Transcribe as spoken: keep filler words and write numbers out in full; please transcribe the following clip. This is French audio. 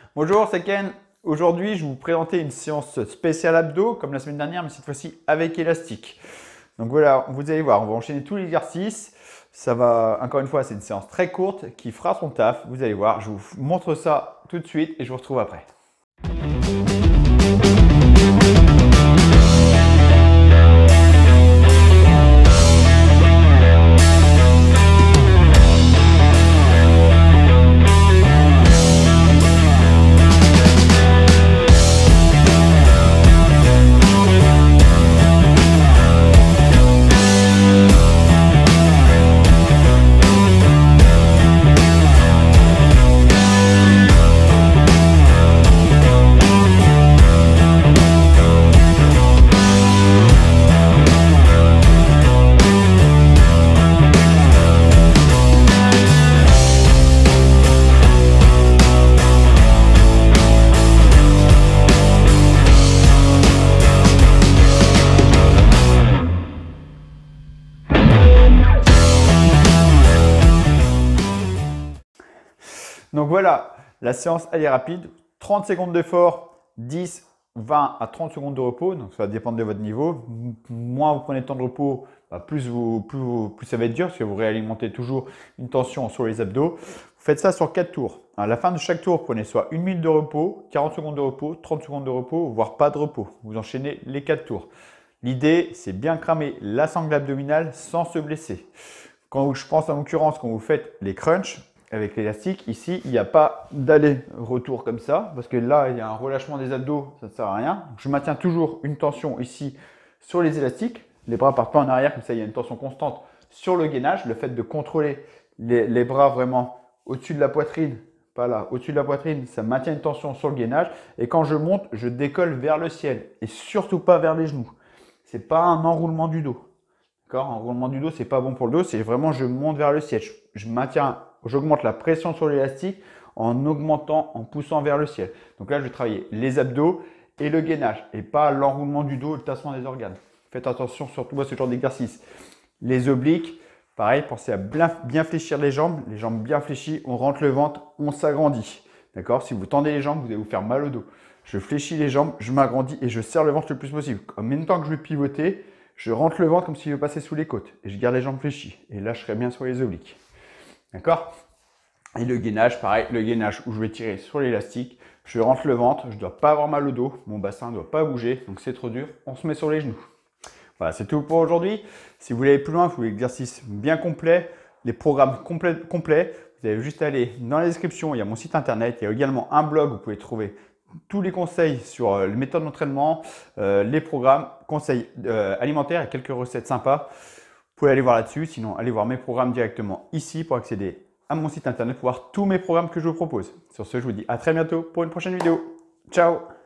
Bonjour, c'est Ken. Aujourd'hui, je vais vous présenter une séance spéciale abdos, comme la semaine dernière, mais cette fois-ci avec élastique. Donc voilà, vous allez voir, on va enchaîner tous les exercices. Ça va, encore une fois, c'est une séance très courte qui fera son taf. Vous allez voir, je vous montre ça tout de suite et je vous retrouve après. Donc voilà, la séance elle est rapide, trente secondes d'effort, dix, vingt à trente secondes de repos, donc ça va dépendre de votre niveau. Moins vous prenez de temps de repos, bah plus, vous, plus, vous, plus ça va être dur parce que vous réalimentez toujours une tension sur les abdos. Vous faites ça sur quatre tours. À la fin de chaque tour, prenez soit une minute de repos, quarante secondes de repos, trente secondes de repos, voire pas de repos. Vous enchaînez les quatre tours. L'idée, c'est bien cramer la sangle abdominale sans se blesser. Quand je pense en l'occurrence, quand vous faites les crunchs, avec l'élastique, ici, il n'y a pas d'aller-retour comme ça, parce que là, il y a un relâchement des abdos, ça ne sert à rien. Je maintiens toujours une tension ici sur les élastiques. Les bras partent pas en arrière, comme ça, il y a une tension constante sur le gainage. Le fait de contrôler les, les bras vraiment au-dessus de la poitrine, pas là, au-dessus de la poitrine, ça maintient une tension sur le gainage. Et quand je monte, je décolle vers le ciel et surtout pas vers les genoux. Ce n'est pas un enroulement du dos. D'accord ? Un enroulement du dos, ce n'est pas bon pour le dos, c'est vraiment je monte vers le ciel. Je, je maintiens J'augmente la pression sur l'élastique en augmentant, en poussant vers le ciel. Donc là, je vais travailler les abdos et le gainage et pas l'enroulement du dos, le tassement des organes. Faites attention surtout à ce genre d'exercice. Les obliques, pareil, pensez à bien, bien fléchir les jambes. Les jambes bien fléchies, on rentre le ventre, on s'agrandit. D'accord ? Si vous tendez les jambes, vous allez vous faire mal au dos. Je fléchis les jambes, je m'agrandis et je serre le ventre le plus possible. En même temps que je vais pivoter, je rentre le ventre comme s'il veut passer sous les côtes et je garde les jambes fléchies. Et là, je serai bien sur les obliques. D'accord? Et le gainage, pareil, le gainage où je vais tirer sur l'élastique, je rentre le ventre, je ne dois pas avoir mal au dos, mon bassin ne doit pas bouger, donc c'est trop dur, on se met sur les genoux. Voilà, c'est tout pour aujourd'hui. Si vous voulez aller plus loin, vous voulez l'exercice bien complet, les programmes complets, complets, vous avez juste à aller dans la description, il y a mon site internet, il y a également un blog où vous pouvez trouver tous les conseils sur les méthodes d'entraînement, euh, les programmes, conseils euh, alimentaires et quelques recettes sympas. Vous pouvez aller voir là-dessus, sinon allez voir mes programmes directement ici pour accéder à mon site internet pour voir tous mes programmes que je vous propose. Sur ce, je vous dis à très bientôt pour une prochaine vidéo. Ciao!